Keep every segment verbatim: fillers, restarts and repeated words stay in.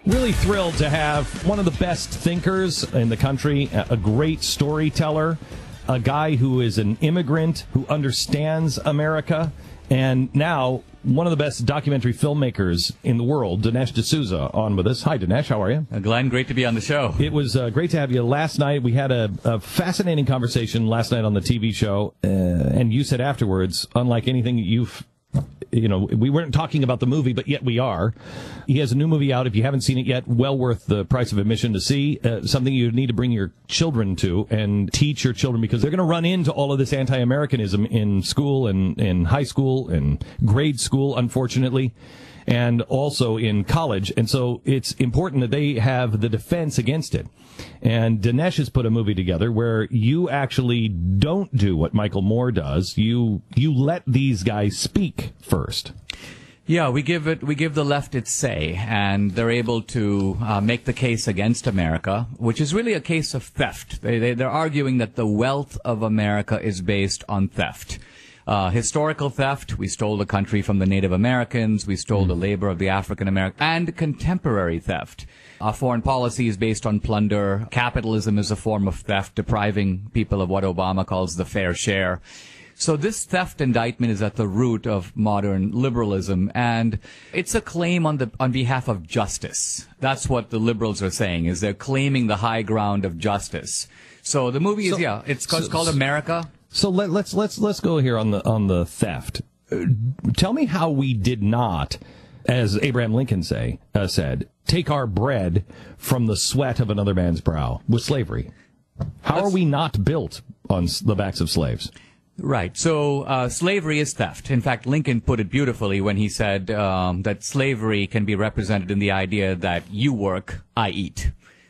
Really thrilled to have one of the best thinkers in the country, a great storyteller, a guy who is an immigrant who understands America, and now one of the best documentary filmmakers in the world, Dinesh D'Souza, on with us. Hi, Dinesh. How are you? Uh, Glenn, great to be on the show. It was uh, great to have you. Last night, we had a, a fascinating conversation last night on the T V show, uh, and you said afterwards, unlike anything you've You know, we weren't talking about the movie, but yet we are. He has a new movie out. If you haven't seen it yet, well worth the price of admission to see. Uh, something you need to bring your children to and teach your children, because they're going to run into all of this anti-Americanism in school and in high school and grade school, unfortunately, and also in college. And so it's important that they have the defense against it. And Dinesh has put a movie together where you actually don't do what Michael Moore does. You you let these guys speak first. Yeah, we give it we give the left its say, and they're able to uh, make the case against America, which is really a case of theft. They, they they're arguing that the wealth of America is based on theft. Uh, historical theft, we stole the country from the Native Americans, we stole the labor of the African Americans, and contemporary theft. Our foreign policy is based on plunder. Capitalism is a form of theft, depriving people of what Obama calls the fair share. So this theft indictment is at the root of modern liberalism, and it's a claim on the on behalf of justice. That's what the liberals are saying, is they're claiming the high ground of justice. So the movie is, so, yeah, it's, so, it's called America. So let, let's let's let's go here on the on the theft. Uh, tell me how we did not, as Abraham Lincoln say uh, said, take our bread from the sweat of another man's brow with slavery. How That's, are we not built on the backs of slaves? Right. So uh, slavery is theft. In fact, Lincoln put it beautifully when he said um, that slavery can be represented in the idea that you work, I eat.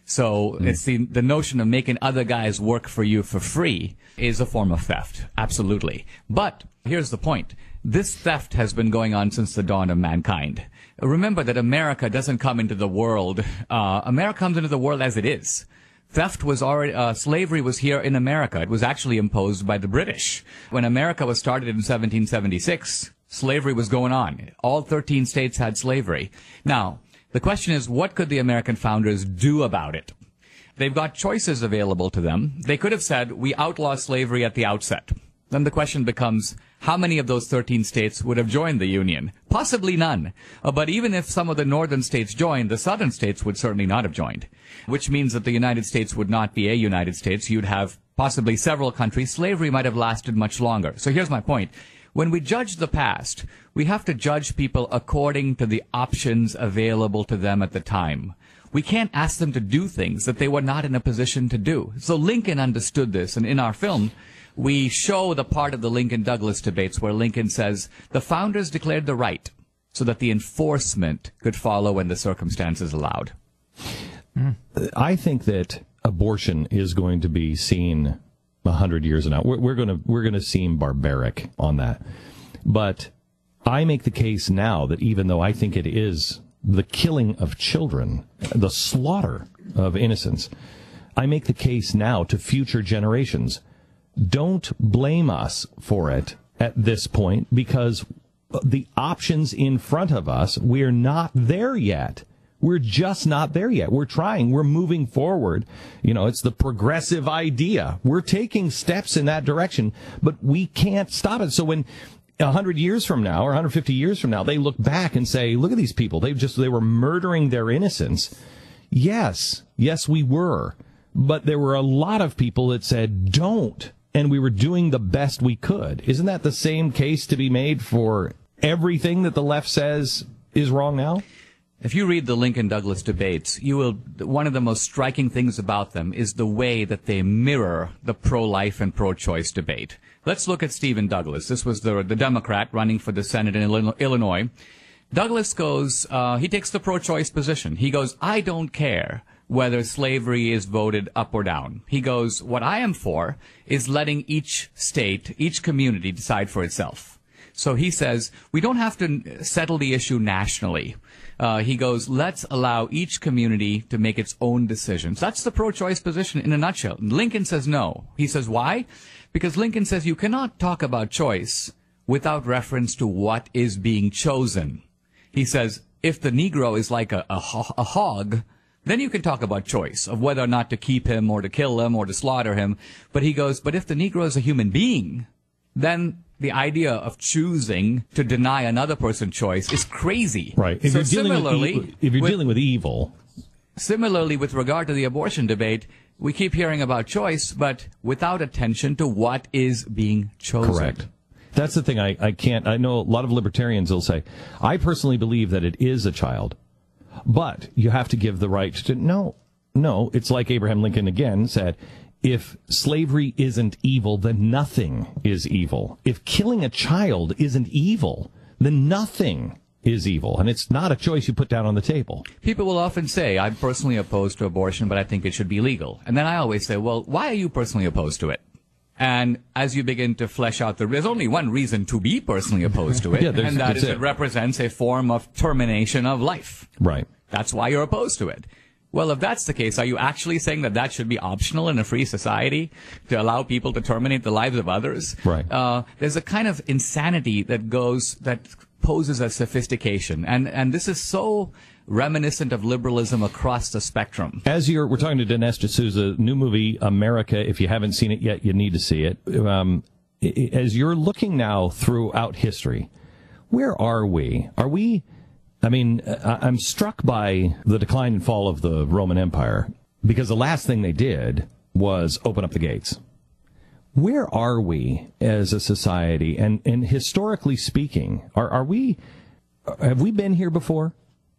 So mm. it's the the notion of making other guys work for you for free is a form of theft. Absolutely. But here's the point. This theft has been going on since the dawn of mankind. Remember that America doesn't come into the world. Uh, America comes into the world as it is. Theft was already, uh, slavery was here in America. It was actually imposed by the British. When America was started in seventeen seventy-six, slavery was going on. All thirteen states had slavery. Now, the question is, what could the American founders do about it? They've got choices available to them. They could have said, we outlaw slavery at the outset. Then the question becomes, how many of those thirteen states would have joined the Union? Possibly none. Uh, but even if some of the northern states joined, the southern states would certainly not have joined, which means that the United States would not be a United States. You'd have possibly several countries. Slavery might have lasted much longer. So here's my point. When we judge the past, we have to judge people according to the options available to them at the time. We can't ask them to do things that they were not in a position to do. So Lincoln understood this, and in our film, we show the part of the Lincoln-Douglas debates where Lincoln says the founders declared the right so that the enforcement could follow when the circumstances allowed. Mm. I think that abortion is going to be seen a hundred years from now. We're, we're going to we're going to seem barbaric on that, but I make the case now that even though I think it is the killing of children, the slaughter of innocents, I make the case now to future generations. Don't blame us for it at this point, because the options in front of us, we're not there yet. We're just not there yet. We're trying. We're moving forward. You know, it's the progressive idea. We're taking steps in that direction, but we can't stop it. So when a hundred years from now or one hundred fifty years from now, they look back and say, look at these people. They just, they were murdering their innocents. Yes. Yes, we were. But there were a lot of people that said, don't. And we were doing the best we could. Isn't that the same case to be made for everything that the left says is wrong now? If you read the Lincoln-Douglas debates, you will, one of the most striking things about them is the way that they mirror the pro-life and pro-choice debate. Let's look at Stephen Douglas. This was the, the Democrat running for the Senate in Illinois. Douglas goes, uh, he takes the pro-choice position. He goes, I don't care whether slavery is voted up or down. He goes, what I am for is letting each state, each community decide for itself. So he says, we don't have to settle the issue nationally. Uh, he goes, let's allow each community to make its own decisions. That's the pro-choice position in a nutshell. Lincoln says no. He says, why? Because Lincoln says you cannot talk about choice without reference to what is being chosen. He says, if the Negro is like a, a, ho- a hog, then you can talk about choice of whether or not to keep him or to kill him or to slaughter him. But he goes, but if the Negro is a human being, then the idea of choosing to deny another person choice is crazy. Right. If so you're dealing similarly, with, e- if you're with, dealing with evil. Similarly, with regard to the abortion debate, we keep hearing about choice, but without attention to what is being chosen. Correct. That's the thing I, I can't, I know a lot of libertarians will say, I personally believe that it is a child, but you have to give the right to, no, no, it's like Abraham Lincoln again said, if slavery isn't evil, then nothing is evil. If killing a child isn't evil, then nothing is evil. And it's not a choice you put down on the table. People will often say, I'm personally opposed to abortion, but I think it should be legal. And then I always say, well, why are you personally opposed to it? And as you begin to flesh out the, there's only one reason to be personally opposed to it, yeah, and that is it. it represents a form of termination of life. Right. That's why you're opposed to it. Well, if that's the case, are you actually saying that that should be optional in a free society to allow people to terminate the lives of others? Right. Uh, there's a kind of insanity that goes, that poses as sophistication. And, and this is so reminiscent of liberalism across the spectrum. As you're, we're talking to Dinesh D'Souza, new movie, America. If you haven't seen it yet, you need to see it. Um, as you're looking now throughout history, where are we? Are we, I mean, I'm struck by the decline and fall of the Roman Empire, because the last thing they did was open up the gates. Where are we as a society? And, and historically speaking, are, are we, have we been here before?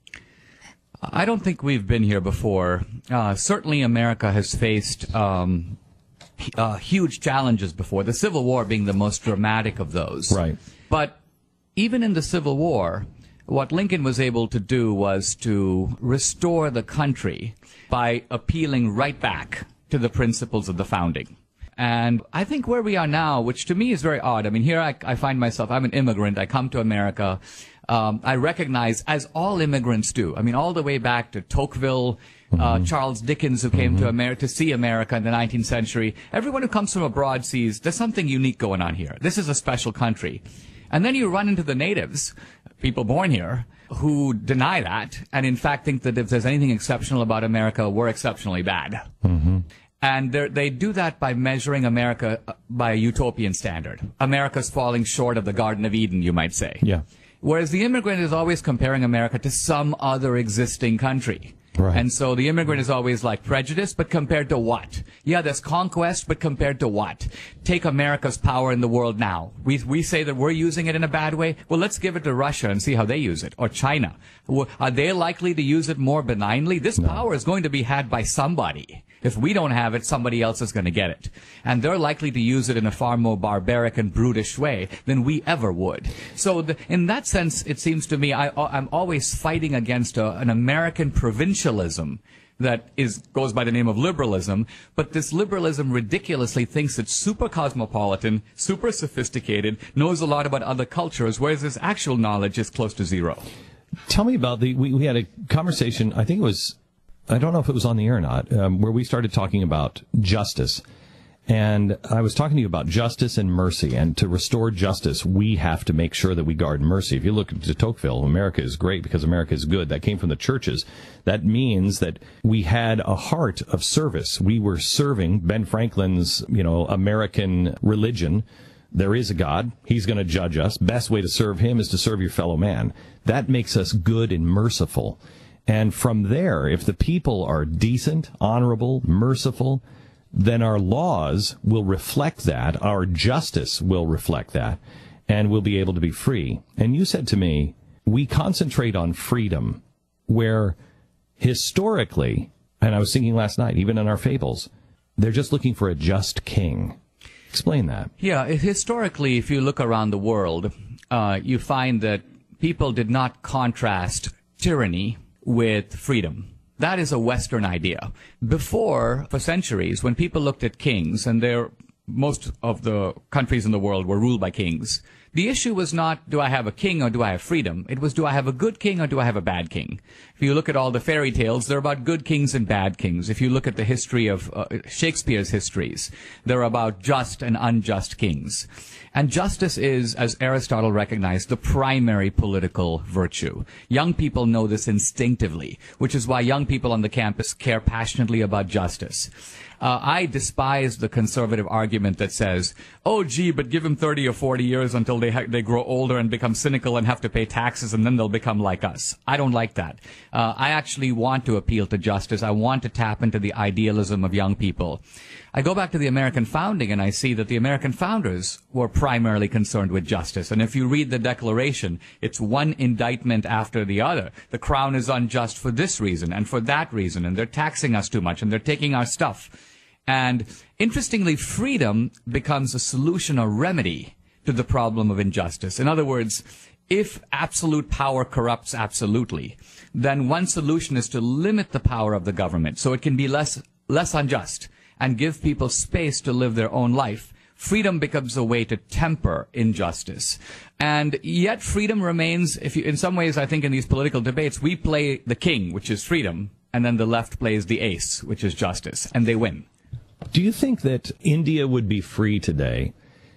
I don't think we've been here before. Uh, certainly America has faced um, uh, huge challenges before, the Civil War being the most dramatic of those. Right. But even in the Civil War, what Lincoln was able to do was to restore the country by appealing right back to the principles of the founding. And I think where we are now, which to me is very odd, I mean, here I, I find myself, I'm an immigrant, I come to America, um, I recognize, as all immigrants do, I mean, all the way back to Tocqueville, uh, mm-hmm. Charles Dickens, who came mm-hmm. to America to see America in the nineteenth century, everyone who comes from abroad sees there's something unique going on here. This is a special country. And then you run into the natives, people born here, who deny that, and in fact think that if there's anything exceptional about America, we're exceptionally bad. Mm-hmm. And they do that by measuring America by a utopian standard. America's falling short of the Garden of Eden, you might say. Yeah. Whereas the immigrant is always comparing America to some other existing country. Right. And so the immigrant is always like prejudice, but compared to what? Yeah, there's conquest, but compared to what? Take America's power in the world now. We we say that we're using it in a bad way. Well, let's give it to Russia and see how they use it. Or China. Are they likely to use it more benignly? This No. power is going to be had by somebody. If we don't have it, somebody else is going to get it. And they're likely to use it in a far more barbaric and brutish way than we ever would. So the, in that sense, it seems to me, I, I'm always fighting against a, an American provincialism that is goes by the name of liberalism. But this liberalism ridiculously thinks it's super cosmopolitan, super sophisticated, knows a lot about other cultures, whereas its actual knowledge is close to zero. Tell me about the, we, we had a conversation, I think it was, I don't know if it was on the air or not, um, where we started talking about justice. And I was talking to you about justice and mercy. And to restore justice, we have to make sure that we guard mercy. If you look to Tocqueville, America is great because America is good. That came from the churches. That means that we had a heart of service. We were serving Ben Franklin's, you know, American religion. There is a God. He's going to judge us. Best way to serve him is to serve your fellow man. That makes us good and merciful. And from there, if the people are decent, honorable, merciful, then our laws will reflect that. Our justice will reflect that. And we'll be able to be free. And you said to me, we concentrate on freedom, where historically, and I was thinking last night, even in our fables, they're just looking for a just king. Explain that. Yeah, historically, if you look around the world, uh, you find that people did not contrast tyranny with freedom. That is a Western idea. Before, for centuries, when people looked at kings, and there, most of the countries in the world were ruled by kings, The issue was not, do I have a king or do I have freedom? It was, do I have a good king or do I have a bad king? If you look at all the fairy tales, they're about good kings and bad kings. If you look at the history of uh, Shakespeare's histories, they're about just and unjust kings. And justice is, as Aristotle recognized, the primary political virtue. Young people know this instinctively, which is why young people on the campus care passionately about justice. Uh, I despise the conservative argument that says, oh, gee, but give them thirty or forty years until they ha- they grow older and become cynical and have to pay taxes, and then they'll become like us. I don't like that. Uh, I actually want to appeal to justice. I want to tap into the idealism of young people. I go back to the American founding, and I see that the American founders were primarily concerned with justice. And if you read the Declaration, it's one indictment after the other. The Crown is unjust for this reason and for that reason, and they're taxing us too much, and they're taking our stuff. And interestingly, freedom becomes a solution or remedy to the problem of injustice. In other words, if absolute power corrupts absolutely, then one solution is to limit the power of the government so it can be less less unjust and give people space to live their own life. Freedom becomes a way to temper injustice. And yet freedom remains, if you, in some ways, I think in these political debates, we play the king, which is freedom, and then the left plays the ace, which is justice, and they win. Do you think that India would be free today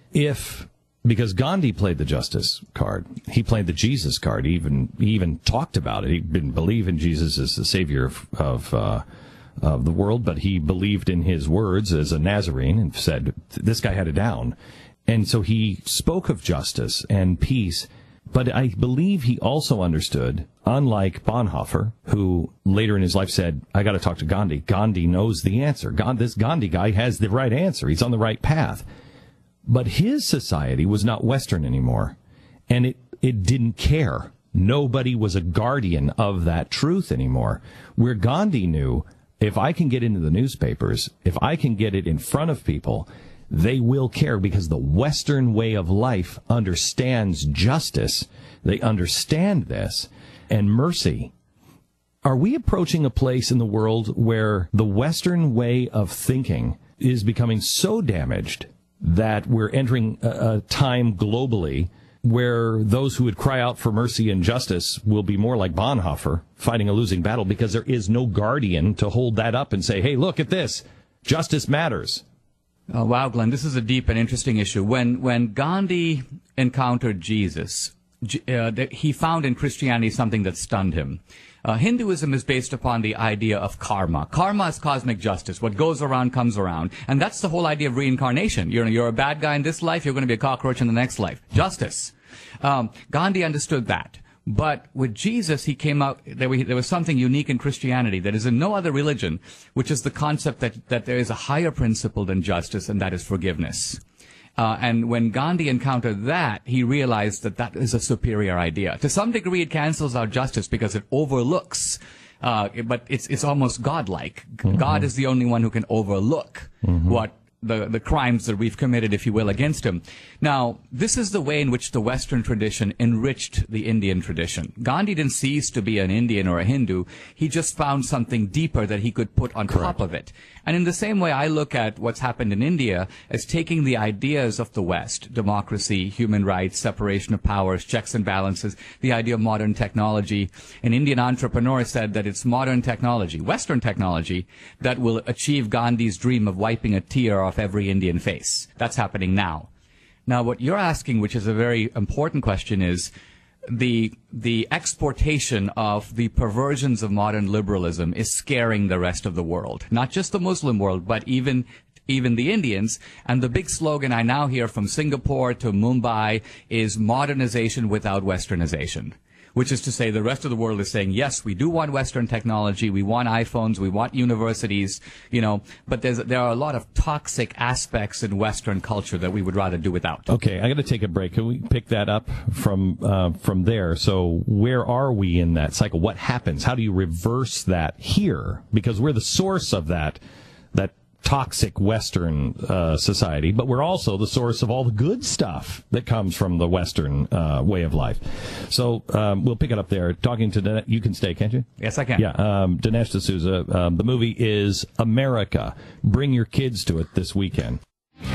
if, because Gandhi played the justice card, he played the Jesus card, he even, he even talked about it. He didn't believe in Jesus as the savior of, of, uh, of the world, but he believed in his words as a Nazarene and said, this guy had it down. And so he spoke of justice and peace. But I believe he also understood, unlike Bonhoeffer, who later in his life said, I got to talk to Gandhi. Gandhi knows the answer. God, this Gandhi guy has the right answer. He's on the right path. But his society was not Western anymore, and it, it didn't care. Nobody was a guardian of that truth anymore. Where Gandhi knew, if I can get into the newspapers, if I can get it in front of people, they will care, because the Western way of life understands justice. They understand this and mercy. Are we approaching a place in the world where the Western way of thinking is becoming so damaged that we're entering a, a time globally where those who would cry out for mercy and justice will be more like Bonhoeffer, fighting a losing battle, because there is no guardian to hold that up and say, hey, look at this. Justice matters. Oh, wow, Glenn, this is a deep and interesting issue. When when Gandhi encountered Jesus, uh, he found in Christianity something that stunned him. Uh, Hinduism is based upon the idea of karma. Karma is cosmic justice. What goes around comes around. And that's the whole idea of reincarnation. You're, you're a bad guy in this life, you're going to be a cockroach in the next life. Justice. Um, Gandhi understood that. But with Jesus, he came out, there, we, there was something unique in Christianity that is in no other religion, which is the concept that, that there is a higher principle than justice, and that is forgiveness. Uh, and when Gandhi encountered that, he realized that that is a superior idea. To some degree, it cancels out justice because it overlooks, uh, but it's, it's almost godlike. Mm-hmm. God is the only one who can overlook mm-hmm. what the, the crimes that we've committed, if you will, against him. Now, this is the way in which the Western tradition enriched the Indian tradition. Gandhi didn't cease to be an Indian or a Hindu. He just found something deeper that he could put on Correct. Top of it. And in the same way, I look at what's happened in India as taking the ideas of the West, democracy, human rights, separation of powers, checks and balances, the idea of modern technology. An Indian entrepreneur said that it's modern technology, Western technology, that will achieve Gandhi's dream of wiping a tear off every Indian face. That's happening now. Now, what you're asking, which is a very important question, is the the exportation of the perversions of modern liberalism is scaring the rest of the world, not just the Muslim world, but even even the Indians. And the big slogan I now hear from Singapore to Mumbai is modernization without westernization. Which is to say, the rest of the world is saying, yes, we do want Western technology, we want iPhones, we want universities, you know, but there's, there are a lot of toxic aspects in Western culture that we would rather do without. Okay, I got to take a break. Can we pick that up from uh, from there? So where are we in that cycle? What happens? How do you reverse that here? Because we're the source of that that toxic Western uh, society, but we're also the source of all the good stuff that comes from the Western uh, way of life. So um, we'll pick it up there. Talking to Dinesh, you can stay, can't you? Yes, I can. Yeah, um, Dinesh D'Souza. Um, the movie is America. Bring your kids to it this weekend.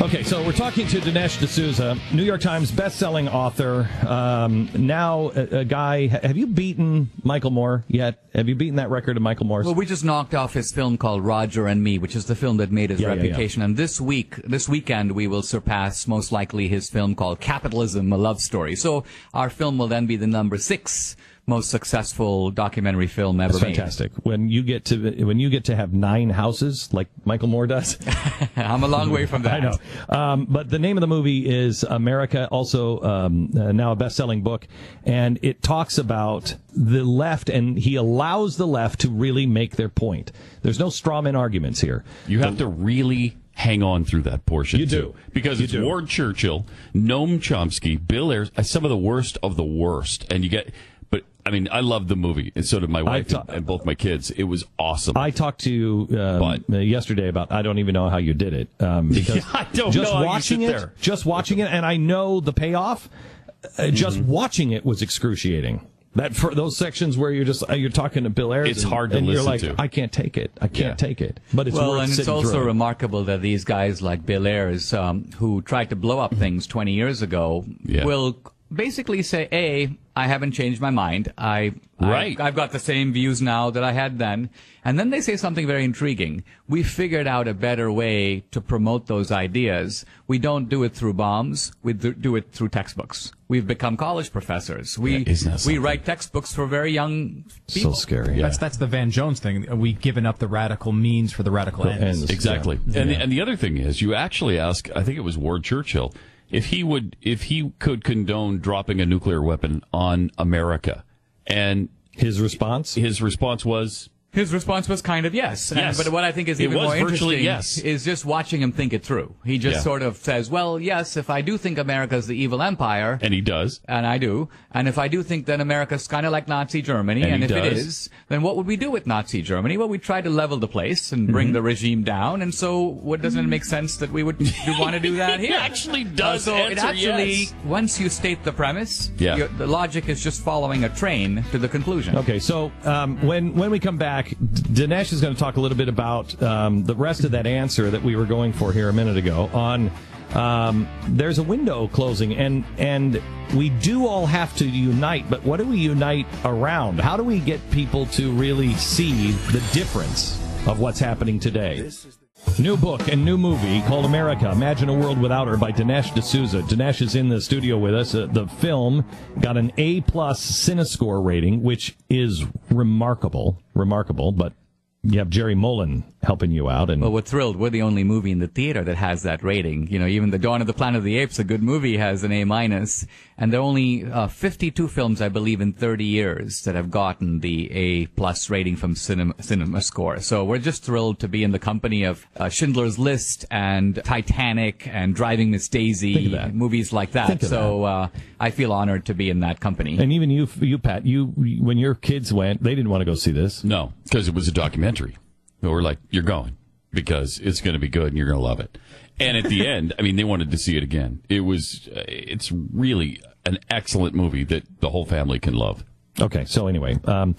Okay, so we're talking to Dinesh D'Souza, New York Times best-selling author. Um, now, a, a guy. Have you beaten Michael Moore yet? Have you beaten that record of Michael Moore's? Well, we just knocked off his film called Roger and Me, which is the film that made his yeah, reputation. Yeah, yeah. And this week, this weekend, we will surpass most likely his film called Capitalism: A Love Story. So our film will then be the number six most successful documentary film ever That's made. fantastic. When you get to when you get to have nine houses like Michael Moore does, I'm a long way from that. I know. Um, but the name of the movie is America, also um, uh, now a best-selling book, and it talks about the left, and he allows the left to really make their point. There's no straw man arguments here. You have to really hang on through that portion. You do. Too, because You it's do. Ward Churchill, Noam Chomsky, Bill Ayers, uh, some of the worst of the worst. And you get, but I mean, I loved the movie, and so did my wife ta- and, and both my kids. It was awesome. I talked to you um, But- yesterday about I don't even know how you did it um, because I don't just know how you watching sit it, there. just watching it, and I know the payoff. Uh, just Mm-hmm. watching it was excruciating. That for those sections where you're just uh, you're talking to Bill Ayers, It's and, hard to and you're listen like, to. I can't take it. I can't Yeah. take it. But it's well, worth and it's sitting also through. remarkable that these guys like Bill Ayers, um, who tried to blow up things twenty years ago, Yeah. will basically say, A, I haven't changed my mind. I, Right. I, I've got the same views now that I had then. And then they say something very intriguing. We figured out a better way to promote those ideas. We don't do it through bombs. We do do it through textbooks. We've become college professors. We, Yeah, isn't that we something? write textbooks for very young so people. scary. That's that's the Van Jones thing. We've given up the radical means for the radical ends. ends. Exactly. Yeah. And, Yeah. the, and the other thing is, you actually ask, I think it was Ward Churchill, if he would, if he could condone dropping a nuclear weapon on America. And His response? his response was, His response was kind of yes. And- Yes. but what I think is It even was more virtually interesting yes. is just watching him think it through. He just Yeah. sort of says, well, yes, if I do think America's the evil empire, and he does. and I do, and if I do think that America's kind of like Nazi Germany, And and, he if it does. is, then what would we do with Nazi Germany? Well, we try to level the place and bring Mm-hmm. the regime down, and so what doesn't it make sense that we would want to do that He here? actually does Uh, so it answer actually, yes. once you state the premise, Yeah. you- the logic is just following a train to the conclusion. Okay, so um, when when we come back, D- Dinesh is going to talk a little bit about um, the rest of that answer that we were going for here a minute ago on um, there's a window closing, and and we do all have to unite, but what do we unite around? How do we get people to really see the difference of what's happening today? New book and new movie called America, Imagine a World Without Her by Dinesh D'Souza. Dinesh is in the studio with us. Uh, the film got an A-plus Cinescore rating, which is remarkable, remarkable, but you have Jerry Mullen helping you out. And Well, we're thrilled. We're the only movie in the theater that has that rating. You know, even The Dawn of the Planet of the Apes, a good movie, has an A minus. And there are only uh, fifty-two films, I believe, in thirty years that have gotten the A plus rating from Cinema, Cinema Score. So we're just thrilled to be in the company of uh, Schindler's List and Titanic and Driving Miss Think Daisy, of that. movies like that. Think of So uh, I feel honored to be in that company. and even you, you Pat, you when your kids went, they didn't want to go see this. No, because it was a documentary. So we're like, you're going because it's going to be good and you're going to love it. And at the end, I mean, they wanted to see it again. It was, uh, it's really an excellent movie that the whole family can love. Okay, so anyway, um,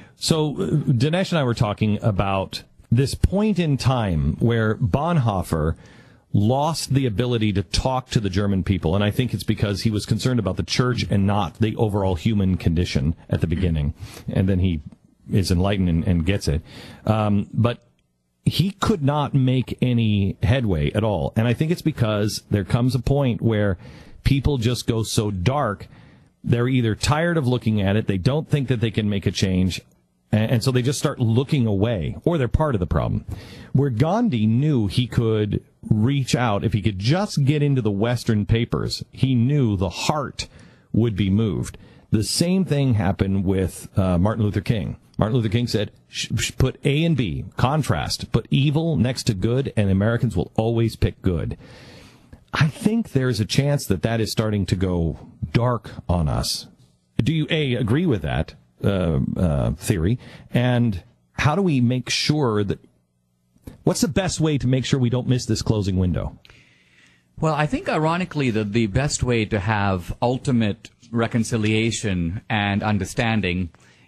so uh, Dinesh and I were talking about this point in time where Bonhoeffer lost the ability to talk to the German people, and I think it's because he was concerned about the church and not the overall human condition at the beginning, and then he is enlightened and, and gets it. Um, but he could not make any headway at all, and I think it's because there comes a point where people just go so dark. They're either tired of looking at it, they don't think that they can make a change, and, and so they just start looking away, or they're part of the problem. Where Gandhi knew he could reach out, if he could just get into the Western papers, he knew the heart would be moved. The same thing happened with uh, Martin Luther King. Martin Luther King said, sh- sh- put A and B, contrast, put evil next to good, and Americans will always pick good. I think there's a chance that that is starting to go dark on us. Do you, A, agree with that uh, uh, theory? And how do we make sure that, what's the best way to make sure we don't miss this closing window? Well, I think ironically that the best way to have ultimate reconciliation and understanding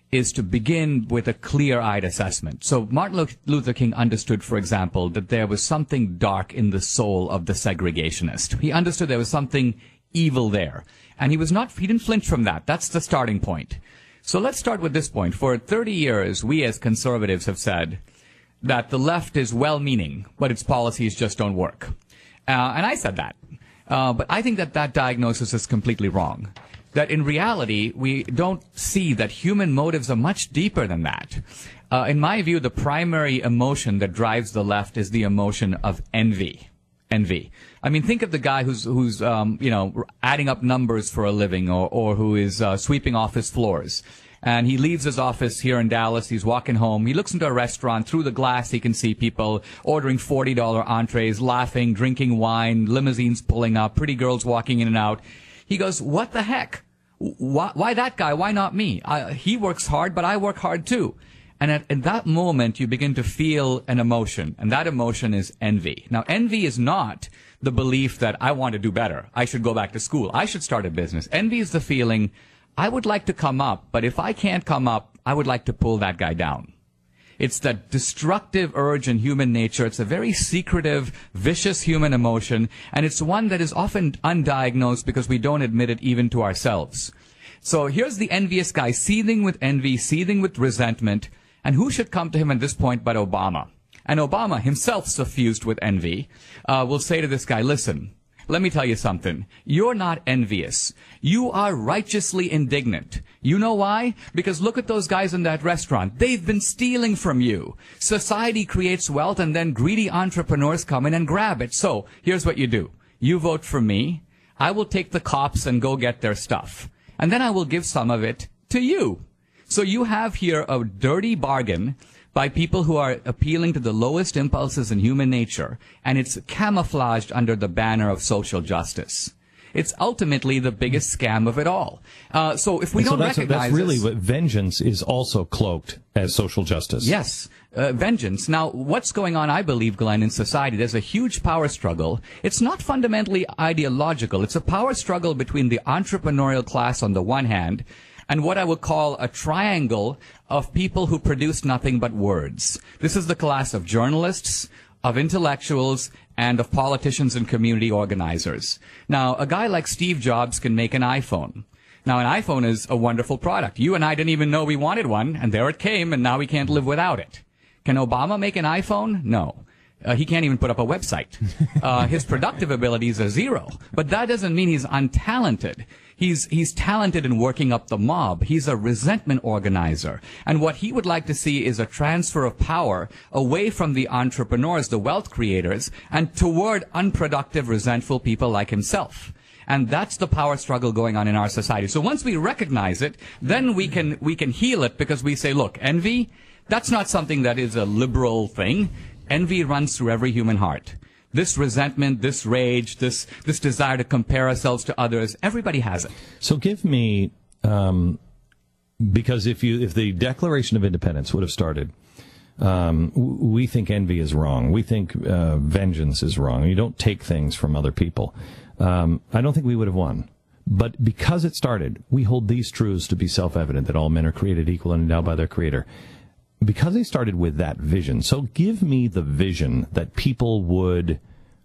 is to begin with a clear-eyed assessment. So Martin Luther King understood, for example, that there was something dark in the soul of the segregationist. He understood there was something evil there. And he was not, he didn't flinch from that. That's the starting point. So let's start with this point. For thirty years, we as conservatives have said that the left is well-meaning, but its policies just don't work. Uh, and I said that. Uh, but I think that that diagnosis is completely wrong. That in reality, we don't see that human motives are much deeper than that. Uh, in my view, the primary emotion that drives the left is the emotion of envy. Envy. I mean, think of the guy who's, who's, um, you know, adding up numbers for a living, or, or who is, uh, sweeping office floors. And he leaves his office here in Dallas. He's walking home. He looks into a restaurant. Through the glass, he can see people ordering forty dollar entrees, laughing, drinking wine, limousines pulling up, pretty girls walking in and out. He goes, what the heck? Why, why that guy? Why not me? I, he works hard, but I work hard too. And at, at that moment, you begin to feel an emotion, and that emotion is envy. Now, envy is not the belief that I want to do better. I should go back to school. I should start a business. Envy is the feeling, I would like to come up, but if I can't come up, I would like to pull that guy down. It's that destructive urge in human nature. It's a very secretive, vicious human emotion, and it's one that is often undiagnosed because we don't admit it even to ourselves. So here's the envious guy, seething with envy, seething with resentment, and who should come to him at this point but Obama? And Obama, himself suffused with envy, uh, will say to this guy, listen, let me tell you something. You're not envious. You are righteously indignant. You know why? Because look at those guys in that restaurant. They've been stealing from you. Society creates wealth, and then greedy entrepreneurs come in and grab it. So here's what you do. You vote for me. I will take the cops and go get their stuff. And then I will give some of it to you. So you have here a dirty bargain by people who are appealing to the lowest impulses in human nature, and it's camouflaged under the banner of social justice. It's ultimately the biggest scam of it all. Uh, so if we and don't so that's, recognize that's really this, what vengeance is also cloaked as social justice. Yes, uh, vengeance. Now, what's going on, I believe, Glenn, in society, there's a huge power struggle. It's not fundamentally ideological. It's a power struggle between the entrepreneurial class on the one hand and what I would call a triangle of people who produce nothing but words. This is the class of journalists, of intellectuals, and of politicians and community organizers. Now, a guy like Steve Jobs can make an iPhone. Now, an iPhone is a wonderful product. You and I didn't even know we wanted one, and there it came, and now we can't live without it. Can Obama make an iPhone? No. Uh, he can't even put up a website. Uh, his productive abilities are zero. But that doesn't mean he's untalented. He's, he's talented in working up the mob. He's a resentment organizer. And what he would like to see is a transfer of power away from the entrepreneurs, the wealth creators, and toward unproductive, resentful people like himself. And that's the power struggle going on in our society. So once we recognize it, then we can, we can heal it, because we say, look, envy, that's not something that is a liberal thing. Envy runs through every human heart. This resentment, this rage, this this desire to compare ourselves to others, everybody has it. So give me, um, because if you if the Declaration of Independence would have started, um, we think envy is wrong. We think uh, vengeance is wrong. You don't take things from other people. Um, I don't think we would have won. But because it started, we hold these truths to be self-evident, that all men are created equal and endowed by their Creator. Because they started with that vision, so give me the vision that people would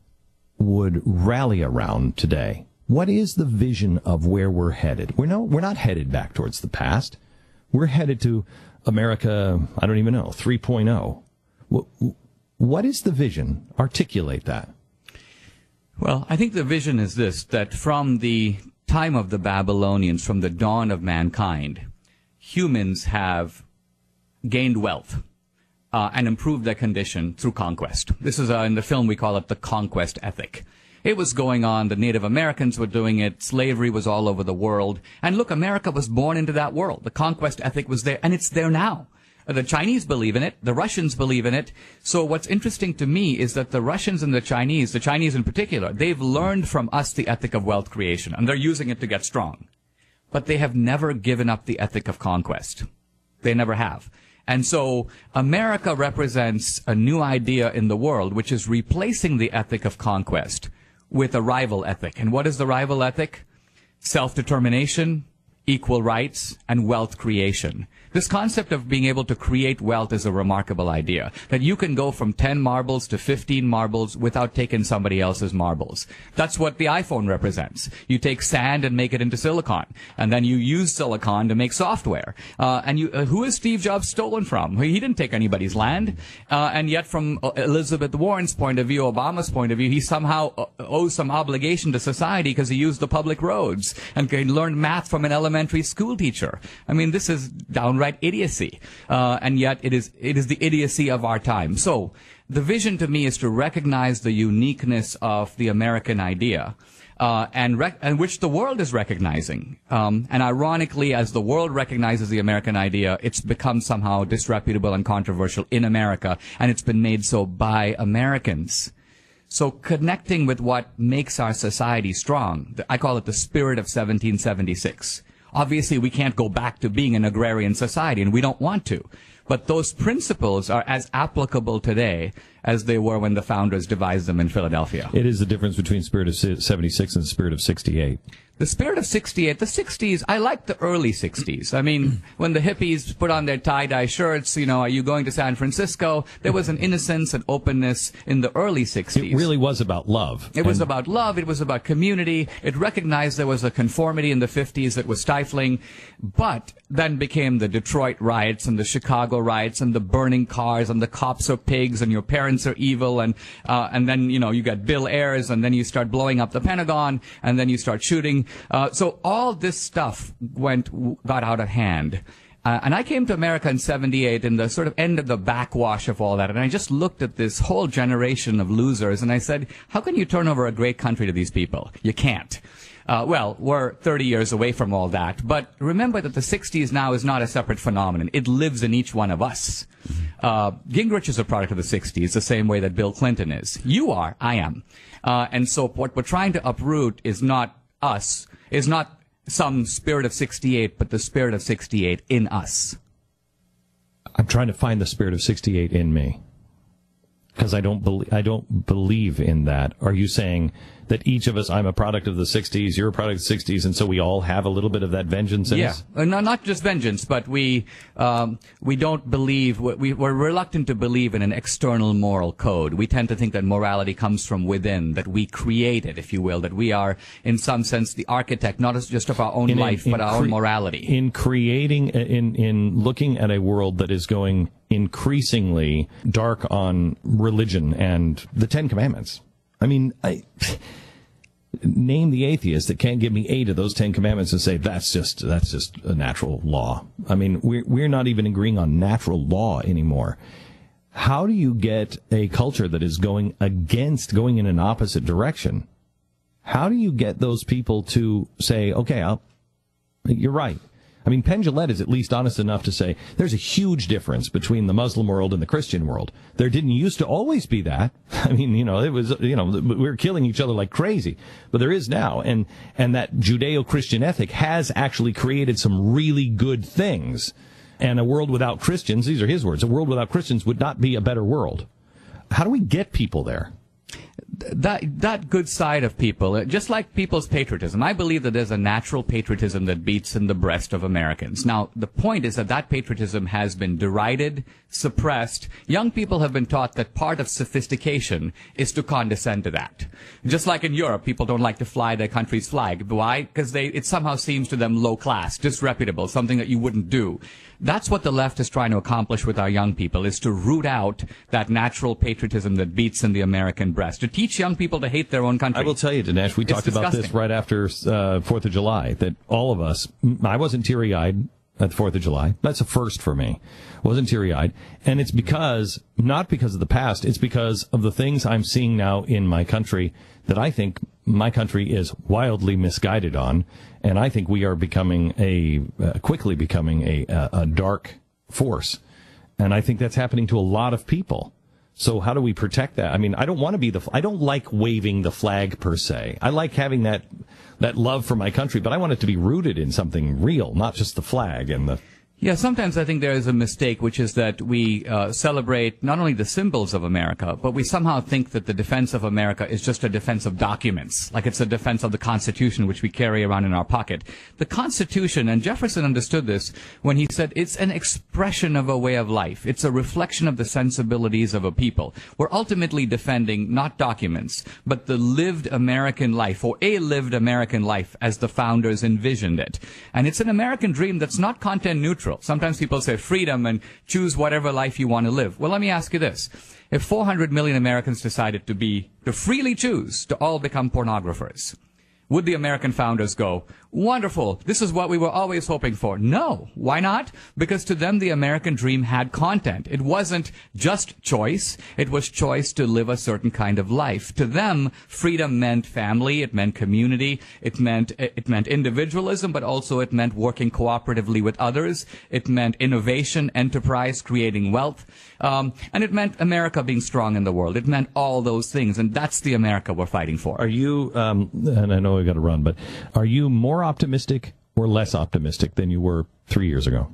would rally around today. What is the vision of where we're headed? We're no, we're not headed back towards the past. We're headed to America, I don't even know, three point oh. What, what is the vision? Articulate that. Well, I think the vision is this, that from the time of the Babylonians, from the dawn of mankind, humans have gained wealth uh, and improved their condition through conquest. This is, uh, in the film, we call it the conquest ethic. It was going on. The Native Americans were doing it. Slavery was all over the world. And look, America was born into that world. The conquest ethic was there, and it's there now. The Chinese believe in it. The Russians believe in it. So what's interesting to me is that the Russians and the Chinese, the Chinese in particular, they've learned from us the ethic of wealth creation, and they're using it to get strong. But they have never given up the ethic of conquest. They never have. And so America represents a new idea in the world, which is replacing the ethic of conquest with a rival ethic. And what is the rival ethic? Self-determination, equal rights, and wealth creation. This concept of being able to create wealth is a remarkable idea, that you can go from ten marbles to fifteen marbles without taking somebody else's marbles. That's what the iPhone represents. You take sand and make it into silicon, and then you use silicon to make software. Uh, and you, uh, who is Steve Jobs stolen from? He didn't take anybody's land, uh, and yet from uh, Elizabeth Warren's point of view, Obama's point of view, he somehow uh, owes some obligation to society because he used the public roads and learned math from an elementary school teacher. I mean, this is downright idiocy, uh, and yet it is it is the idiocy of our time. So the vision to me is to recognize the uniqueness of the American idea, uh, and rec- and which the world is recognizing. Um, and ironically, as the world recognizes the American idea, it's become somehow disreputable and controversial in America, and it's been made so by Americans. So connecting with what makes our society strong, I call it the spirit of seventeen seventy-six. Obviously, we can't go back to being an agrarian society, and we don't want to. But those principles are as applicable today as they were when the founders devised them in Philadelphia. It is the difference between spirit of seventy-six and the spirit of sixty-eight. The spirit of sixty-eight, the sixties, I like the early sixties. I mean, when the hippies put on their tie-dye shirts, you know, are you going to San Francisco? There was an innocence and openness in the early sixties. It really was about love. It was and about love. It was about community. It recognized there was a conformity in the fifties that was stifling, but then became the Detroit riots and the Chicago riots and the burning cars and the cops are pigs and your parents are evil, and uh, and then, you know, you got Bill Ayers, and then you start blowing up the Pentagon, and then you start shooting. Uh, so all this stuff went, got out of hand. Uh, and I came to America in seventy-eight in the sort of end of the backwash of all that. And I just looked at this whole generation of losers and I said, how can you turn over a great country to these people? You can't. Uh, well, we're thirty years away from all that. But remember that the sixties now is not a separate phenomenon. It lives in each one of us. Uh, Gingrich is a product of the sixties, the same way that Bill Clinton is. You are. I am. Uh, and so what we're trying to uproot is not us, is not some spirit of sixty-eight, but the spirit of sixty-eight in us. I'm trying to find the spirit of sixty-eight in me, because I don't believe I don't believe in that. Are you saying that each of us, I'm a product of the sixties, you're a product of the sixties, and so we all have a little bit of that vengeance in yeah. us? Yeah, no, not just vengeance, but we um, we don't believe, we, we're reluctant to believe in an external moral code. We tend to think that morality comes from within, that we create it, if you will, that we are, in some sense, the architect, not just of our own in, life, in, but in our cre- own morality. In creating, in, in looking at a world that is going increasingly dark on religion and the Ten Commandments. I mean, I... Name the atheist that can't give me eight of those Ten Commandments and say that's just that's just a natural law. I mean, we're we're not even agreeing on natural law anymore. How do you get a culture that is going against, going in an opposite direction? How do you get those people to say, okay, I'll, you're right? I mean, Penn Jillette is at least honest enough to say there's a huge difference between the Muslim world and the Christian world. There didn't used to always be that. I mean, you know, it was, you know, we were killing each other like crazy, but there is now. And, and that Judeo-Christian ethic has actually created some really good things. And a world without Christians, these are his words, a world without Christians would not be a better world. How do we get people there? That that good side of people, just like people's patriotism, I believe that there's a natural patriotism that beats in the breast of Americans. Now, the point is that that patriotism has been derided, suppressed. Young people have been taught that part of sophistication is to condescend to that. Just like in Europe, people don't like to fly their country's flag. Why? Because they it somehow seems to them low class, disreputable, something that you wouldn't do. That's what the left is trying to accomplish with our young people, is to root out that natural patriotism that beats in the American breast, to teach young people to hate their own country. I will tell you, Dinesh, we it's talked disgusting. about this right after uh, fourth of July, that all of us, I wasn't teary-eyed at the fourth of July. That's a first for me. Wasn't teary-eyed. And it's because, not because of the past, it's because of the things I'm seeing now in my country that I think my country is wildly misguided on. And I think we are becoming a, uh, quickly becoming a, a, a dark force. And I think that's happening to a lot of people. So how do we protect that? I mean, I don't want to be the, I don't like waving the flag per se. I like having that, that love for my country, but I want it to be rooted in something real, not just the flag and the. Yeah, sometimes I think there is a mistake, which is that we uh, celebrate not only the symbols of America, but we somehow think that the defense of America is just a defense of documents, like it's a defense of the Constitution, which we carry around in our pocket. The Constitution, and Jefferson understood this when he said it's an expression of a way of life. It's a reflection of the sensibilities of a people. We're ultimately defending not documents, but the lived American life, or a lived American life as the founders envisioned it. And it's an American dream that's not content neutral. Sometimes people say freedom and choose whatever life you want to live. Well, let me ask you this. If four hundred million Americans decided to be, to freely choose to all become pornographers, would the American founders go, wonderful, this is what we were always hoping for? No. Why not? Because to them, the American dream had content. It wasn't just choice. It was choice to live a certain kind of life. To them, freedom meant family. It meant community. It meant, it meant individualism, but also it meant working cooperatively with others. It meant innovation, enterprise, creating wealth. Um, and it meant America being strong in the world. It meant all those things. And that's the America we're fighting for. Are you, um, and I know we've got to run, but are you more optimistic or less optimistic than you were three years ago?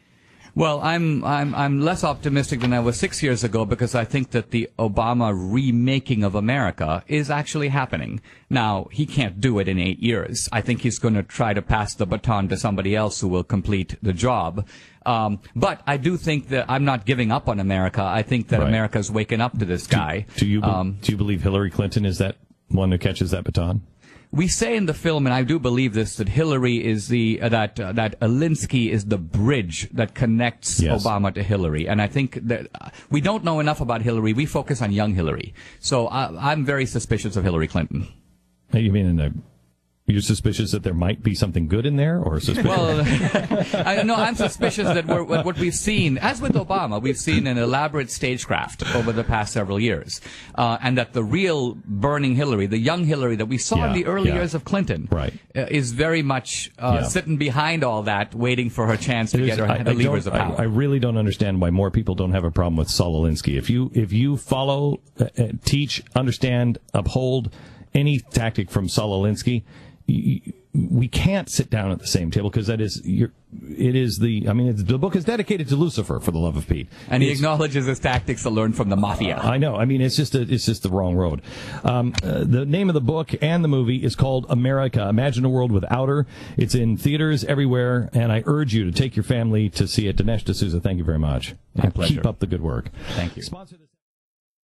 Well, I'm I'm I'm less optimistic than I was six years ago because I think that the Obama remaking of America is actually happening. Now, he can't do it in eight years. I think he's going to try to pass the baton to somebody else who will complete the job. Um, but I do think that I'm not giving up on America. I think that Right. America's waking up to this guy. Do, do you be- Um, do you believe Hillary Clinton is that one who catches that baton? We say in the film, and I do believe this, that Hillary is the uh, that uh, that Alinsky is the bridge that connects Yes. Obama to Hillary, and I think that uh, we don't know enough about Hillary. We focus on young Hillary, so I, I'm very suspicious of Hillary Clinton. You mean in a, you're suspicious that there might be something good in there, or suspicious? Well, I know I'm suspicious that we're, what we've seen, as with Obama, we've seen an elaborate stagecraft over the past several years, uh, and that the real burning Hillary, the young Hillary that we saw Yeah, in the early yeah. years of Clinton, Right. uh, is very much uh, Yeah. sitting behind all that, waiting for her chance to It get is- her I- the I levers don't- of power. I, I really don't understand why more people don't have a problem with Saul Alinsky. If you if you follow, uh, uh, teach, understand, uphold any tactic from Saul Alinsky, y- y- we can't sit down at the same table because that is you're, it is the I mean it's, the book is dedicated to Lucifer, for the love of Pete, and he It's- acknowledges his tactics to learn from the mafia. I know. I mean, it's just a, it's just the wrong road. Um, uh, the name of the book and the movie is called America. Imagine a World Without Her. It's in theaters everywhere, and I urge you to take your family to see it. Dinesh D'Souza, thank you very much. My And pleasure. keep up the good work. Thank you. Sponsor this-